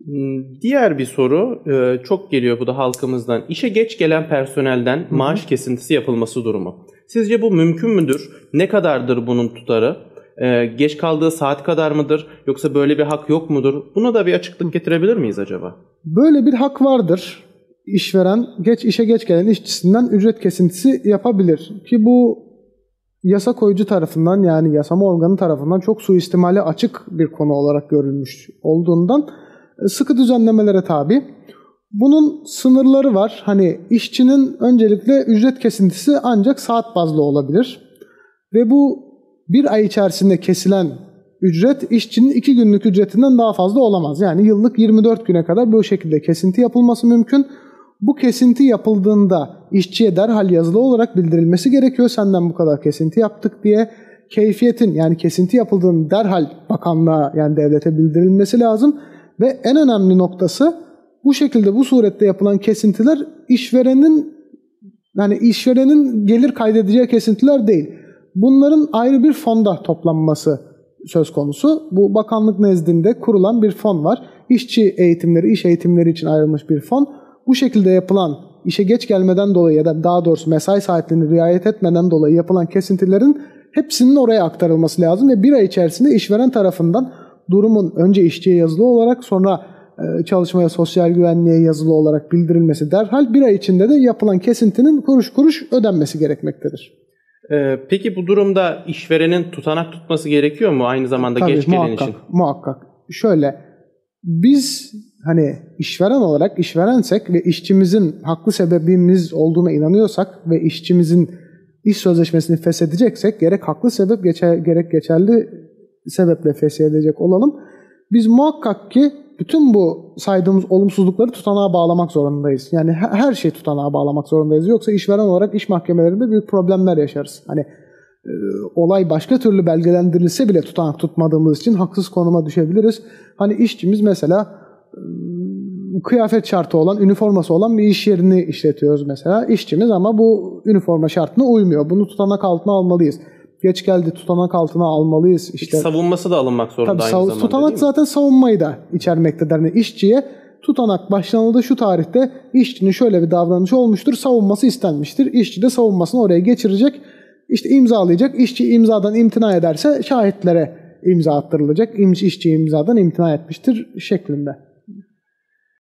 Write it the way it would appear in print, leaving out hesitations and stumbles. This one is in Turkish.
Diğer bir soru çok geliyor bu da halkımızdan. İşe geç gelen personelden maaş kesintisi yapılması durumu. Sizce bu mümkün müdür? Ne kadardır bunun tutarı? Geç kaldığı saat kadar mıdır? Yoksa böyle bir hak yok mudur? Buna da bir açıklık getirebilir miyiz acaba? Böyle bir hak vardır. İşveren işe geç gelen işçisinden ücret kesintisi yapabilir. Ki bu yasa koyucu tarafından, yani yasama organı tarafından çok suistimale açık bir konu olarak görülmüş olduğundan sıkı düzenlemelere tabi. Bunun sınırları var. Hani işçinin öncelikle ücret kesintisi ancak saat bazlı olabilir. Ve bu bir ay içerisinde kesilen ücret işçinin 2 günlük ücretinden daha fazla olamaz. Yani yıllık 24 güne kadar bu şekilde kesinti yapılması mümkün. Bu kesinti yapıldığında işçiye derhal yazılı olarak bildirilmesi gerekiyor. Senden bu kadar kesinti yaptık diye. Keyfiyetin, yani kesinti yapıldığında derhal bakanlığa, yani devlete bildirilmesi lazım. Ve en önemli noktası, bu şekilde bu surette yapılan kesintiler işverenin gelir kaydedeceği kesintiler değil. Bunların ayrı bir fonda toplanması söz konusu. Bu bakanlık nezdinde kurulan bir fon var. İşçi eğitimleri, iş eğitimleri için ayrılmış bir fon. Bu şekilde yapılan, işe geç gelmeden dolayı ya da daha doğrusu mesai saatlerini riayet etmeden dolayı yapılan kesintilerin hepsinin oraya aktarılması lazım ve bir ay içerisinde işveren tarafından durumun önce işçiye yazılı olarak, sonra çalışmaya, sosyal güvenliğe yazılı olarak bildirilmesi derhal, bir ay içinde de yapılan kesintinin kuruş kuruş ödenmesi gerekmektedir. Peki bu durumda işverenin tutanak tutması gerekiyor mu aynı zamanda geç gelen için? Muhakkak. Şöyle, biz hani işveren olarak işverensek ve işçimizin haklı sebebimiz olduğuna inanıyorsak ve işçimizin iş sözleşmesini feshedeceksek, gerek haklı sebep gerek geçerli sebeple feshedecek olalım. Biz muhakkak ki bütün bu saydığımız olumsuzlukları tutanağa bağlamak zorundayız. Yani her şeyi tutanağa bağlamak zorundayız. Yoksa işveren olarak iş mahkemelerinde büyük problemler yaşarız. Hani olay başka türlü belgelendirilse bile tutanak tutmadığımız için haksız konuma düşebiliriz. Hani işçimiz mesela kıyafet şartı olan, üniforması olan bir iş yerini işletiyoruz mesela. İşçimiz ama bu üniforma şartına uymuyor. Bunu tutanak altına almalıyız. Geç geldi, tutanak altına almalıyız. İşte savunması da alınmak zorunda tabii, aynı zamanda. Tutanak zaten savunmayı da içermektedir. Yani işçiye tutanak başlanıldı şu tarihte, işçinin şöyle bir davranışı olmuştur, savunması istenmiştir. İşçi de savunmasını oraya geçirecek, işte imzalayacak. İşçi imzadan imtina ederse şahitlere imza attırılacak. İşçi imzadan imtina etmiştir şeklinde.